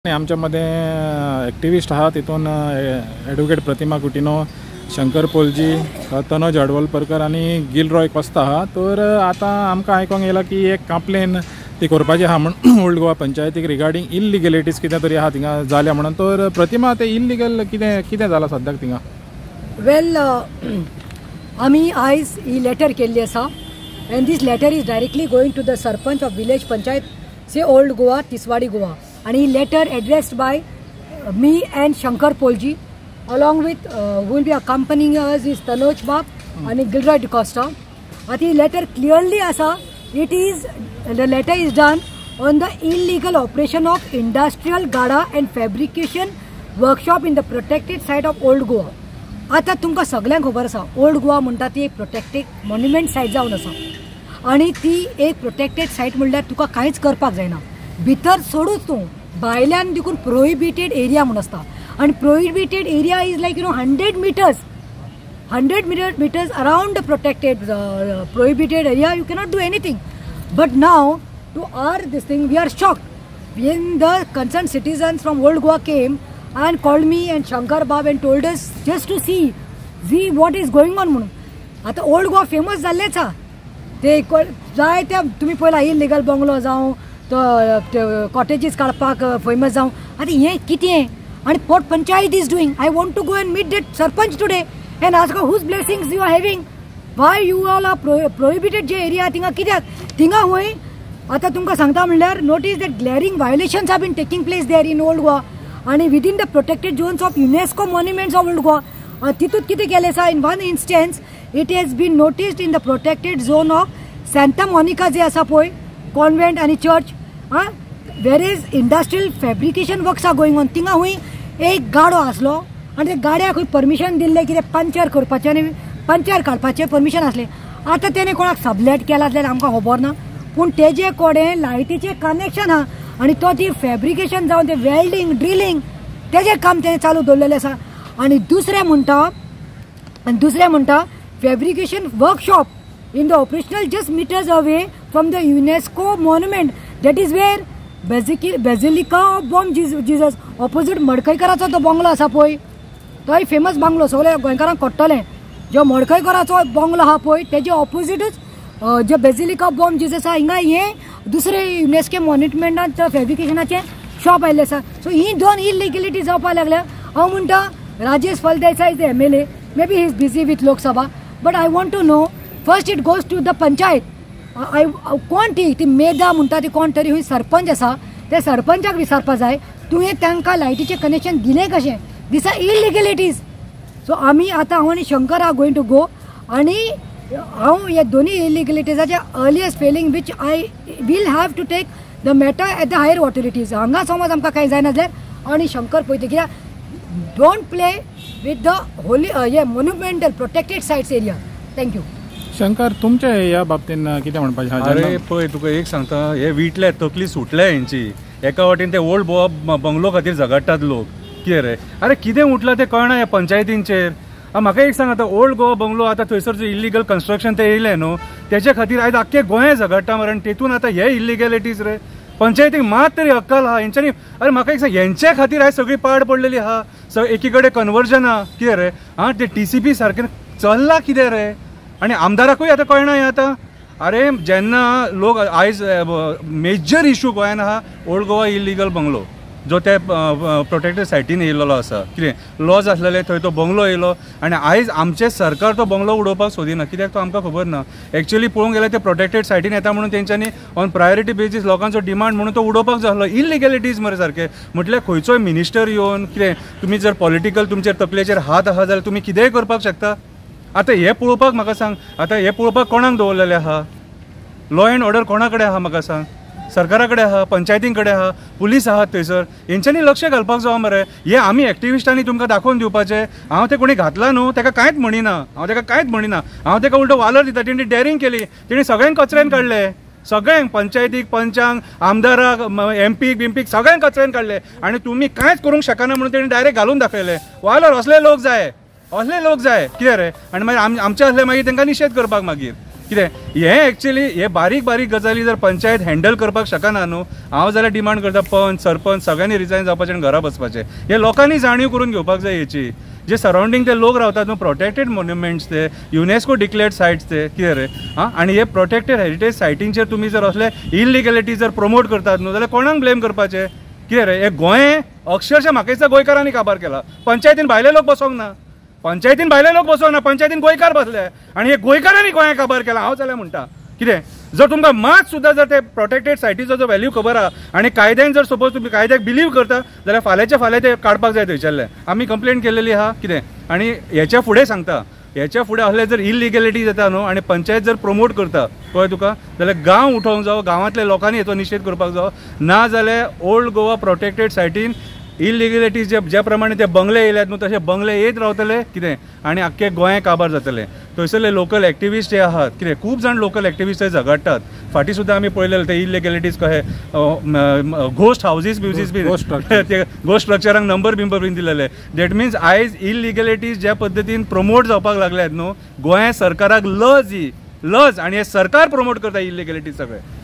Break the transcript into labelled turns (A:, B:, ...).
A: आमच्यामध्ये ॲक्टिविस्ट आहात तितून ॲडव्होकेट प्रतिमा कुटिनो, शंकर पोलजी, तनोज हडवलपरकर आणि गिलरॉय कोस्ता आहा. तर आता आमकां आयकोंक येयला की एक कंप्लेन ती करपाची आहा म्हणून ओल्ड गोवा पंचायतीक रिगार्डिंग इल्लिगलिटीज कितें तरी आहा थिंगा जाल्या म्हणून. तर प्रतिमा ते इल्लिगल कितें जालां सद्याक थिंगा?
B: वेल आमी आयज ही लेटर केल्ली आसा and this letter is directly going to the sarpanch of village panchayat से old Goa Tiswadi Goa. And he letter addressed by me and Shankar Polji, along with who will be accompanying us is Tanoj Bab and Gilroy DeCosta. The letter clearly asa, the letter is done on the illegal operation of industrial gada and fabrication workshop in the protected site of Old Goa. आता तुमकां सगळ्यांक खबर आसा old Goa म्हणटा ती एक protected monument सायट जावन आसा आणि ती एक प्रोटेक्टेड सायट म्हणल्यार तुका कांयच करपाक जायना. भितर सोडूच तूं भायल्यान देखून प्रोहिबिटेड एरिया म्हणून आसता आणि prohibited area is like 100 meters around the protected prohibited area. You cannot do anything. But now to our this thing we are shocked when the concerned citizens from Old Goa came and called me and Shankar Bab and told us just to see what is going on म्हणून. आता old Goa famous जाल्लेच आहा ते जाय त्या तुम्ही पयला illegal bungalow जावं तो कॉटेजीस काडपाक फेमस जावं. आतां हें कितें आनी पोट panchayat is doing. I want to go and meet that sarpanch today and ask whose blessings you are having, why you all are prohibited जे एरिया थिंगा कित्याक थिंगा हूंय. आतां तुमकां सांगता म्हणल्यार notice that glaring violations have been taking place there in old Goa आनी within the protected zones of UNESCO monuments of old Goa. तितूंत कितें केलें आसा in one instance it has been noticed in the protected zone of Santa Monica जे आसा पळय convent आनी church, where is industrial fabrication works are going on. थिंगा हूंय एक गाडो आसलो आनी त्या गाड्याक परमिशन दिल्लें कितें पंचर करपाचें आनी पंचर काडपाचें परमिशन आसलें. आतां तेणें कोणाक सबलेट केला जाल्यार आमकां खबर ना, पूण तेजे कडेन लायटीचें कनेक्शन आहा आनी तो ती फॅब्रिकेशन जावन तें वेल्डिंग ड्रिलींग तेजें काम तेणें चालू दवरलेलें आसा. आनी दुसरें म्हणटा fabrication workshop in the operational just meters away from the UNESCO monument. That is where Basilica of Bom Jesus opposite मडकयकराचो तो बंगलो आसा पळय तो फेमस बंगलो सगळे गोंयकारांक कळटलें. जो मडकयकराचो बंगलो आहा पळय तेजे ऑपोजिटूच जे बेजिलिका ऑफ बॉम जीजस आहा हिंगा हें दुसरे युनेस्को मॉन्युमेंटाचें फॅब्रिकेशनाचें शॉप आयिल्लें आसा. सो ही दोन इलिगलिटी जावपाक लागल्या. हांव म्हणटा Rajesh Faldesai is M L A, maybe he is busy with Lok Sabha, but I want to know first it goes to the panchayat. कोण ती मेधा म्हणटा ती कोण तरी हूंय सरपंच आसा त्या सरपंचाक विचारपा जाय तुवें तांकां लायटीचें कनेक्शन दिलें कशें. These are इलिगलिटीज. सो आमी आतां हांव आनी Shankar are going to go आनी हांव हे दोनी इलिगलिटीजाचे earliest failing which I will have to take the matter at the higher authorities. हांगा समज आमकां कांय जायना जाल्यार आनी शंकर पळयता कित्याक don't play with the holy हे monumental protected sites area. Thank you.
A: Shankar तुमच्या ह्या बाबतीन कितें म्हणपाचें?
C: अरे पळय तुका एक सांगता हे विटले तकली सुटल्या हेंची एका वाटेन ते ओल्ड गोवा बंगलो खातीर झगडटात लोक. कितें रे अरे कितें उठलां तें कळना ह्या पंचायतींचेर. म्हाका एक सांग आतां ओल्ड गोवा बंगलो आतां थंयसर जो इल्लिगल कन्स्ट्रक्शन ते येयलें न्हू तेच्या खातीर आयज आख्खे गोंय झगडटा मरे. आनी तेतून आतां हे इल्लिगलिटीज रे पंचायतीक मात तरी अक्कल आहा हेंच्यांनी. अरे म्हाका एक सांग हेंच्या खातीर आयज सगळी पाड पडलेली आहा. एकी कडेन कन्वर्जन आहा कितें रे ते TCP सारकें चल्लां कितें रे आनी आमदाराकूय आतां कळना हें आतां. अरे जेन्ना लोक आयज मेजर इशू गोंयान आहा ओल्ड गोवा इल्लिगल बंगलो जो ते प्रोटेक्टेड सायटीन येयल्लो आसा. कितें लॉज आसलेले थंय तो बंगलो येयलो आनी आयज आमचें सरकार तो बंगलो उडोवपाक सोदिना. कित्याक तो आमकां खबर ना. एक्चुअली पळोवंक गेल्यार ते प्रोटेक्टेड सायटीन येता म्हणून तेंच्यांनी ऑन प्रायोरिटी बेजीस लोकांचो डिमांड म्हणून तो उडोवपाक जाय आसलो. इल्लिगलिटीज मरे सारकें म्हटल्यार खंयचोय मिनिस्टर येवन कितें तुमी जर पॉलिटिकल तुमच्या तकलेचेर हात आहा जाल्यार तुमी कितेंय करपाक शकता. आतां हे पळोवपाक म्हाका सांग आतां हे पळोवपाक कोणाक दवरलेलें आहा? लॉ एंड ऑर्डर कोणा कडेन आहा म्हाका सांग? सरकारा कडेन आहा, पंचायतीं कडेन आहा, पुलीस आहात थंयसर. हेंच्यांनी लक्ष घालपाक जावो मरे. हे आमी एक्टिविस्टांनी तुमकां दाखोवन दिवपाचें. हांव तें कोणी घातला न्हू ताका कांयच म्हणिना. हांव ताका उलटो वालोर दिता. तेणी डॅरिंग केली. तेणी सगळ्यांक कचऱ्यान काडले. सगळ्यांक पंचायतीक पंचांक आमदाराक MP बिम्पीक सगळ्यांक कचऱ्यान काडले आनी तुमी कांयच करूंक शकना म्हणून तेणी डायरेक्ट घालून दाखयलें. वालोर असले लोक जाय कितें रे. आनी मागीर आमचे असले मागीर तांकां निशेध करपाक मागीर कितें हे एक्चुअली हे बारीक बारीक गजाली जर पंचायत हँडल करपाक शकना न्हू, हांव जाल्यार डिमांड करता पंच सरपंच सगळ्यांनी रिजायन जावपाचें आनी घरा बसपाचें. हे लोकांनी जाणीव करून घेवपाक जाय हेची. जे सरावंडींग ते लोक रावतात न्हू, प्रोटेक्टेड मॉन्युमेंट्स ते युनेस्को डिक्लेअर्ड सायट्स ते कितें रे आनी हे प्रोटेक्टेड हेरिटेज सायटींचेर तुमी जर असले इलिगॅलिटी जर प्रमोट करतात न्हू जाल्यार कोणाक ब्लेम करपाचें. कितें रे हे गोंय अक्षरशः म्हाका दिसता गोंयकारांनी काबार केला. पंचायतीन भायले लोक बसोंक ना, पंचायतीन भायले लोक बसोंक ना, पंचायतीन गोंयकार बसले आनी हे गोंयकारांनी गोंया काबार केला. हांव जाल्यार म्हणटा कितें जर तुमकां मात सुद्दां जर ते प्रोटेक्टेड सायटीचो जो व्हॅल्यू खबर आहा आनी कायद्यान जर सपोज तुमी कायद्याक बिलीव करता जाल्यार फाल्यांच्या फाल्यां ते काडपाक जाय थंयच्याल्ले. आमी कंप्लेंट केलेली आहा कितें आनी हेच्या फुडें सांगता हेच्या फुडें असले जर इलिगॅलिटी जाता न्हू आनी पंचायत जर प्रमोट करता कळ्ळें तुका जाल्यार गांव उठोवंक जावो, गांवांतल्या लोकांनी हेचो निशेध करपाक जावो. ना जाल्यार ओल्ड गोवा प्रोटेक्टेड सायटीन इलिगॅलिटी ज्या प्रमाणे ते बंगले येयल्यात न्हू तशे बंगले येत रावतले कितें आनी आख्खे गोंय काबार जातले. थंयसरले लोकल एक्टिविस्ट जे आहात कितें खूब जाण लोकल एक्टिविस्ट थंय झगडटात. फाटीं सुद्दां आमी पळयलेले ते इलिगॅलिटीज कशे घोस्ट हावजीस ब्युजीस बी ते घोस्ट स्ट्रक्चरांक नंबर बीन दिलेले. दॅट मिन्स आयज इलिगॅलिटीज ज्या पद्दतीन प्रमोट जावपाक लागल्यात न्हू गोंया सरकाराक लज आनी हे सरकार प्रमोट करता इलिगॅलिटी सगळे.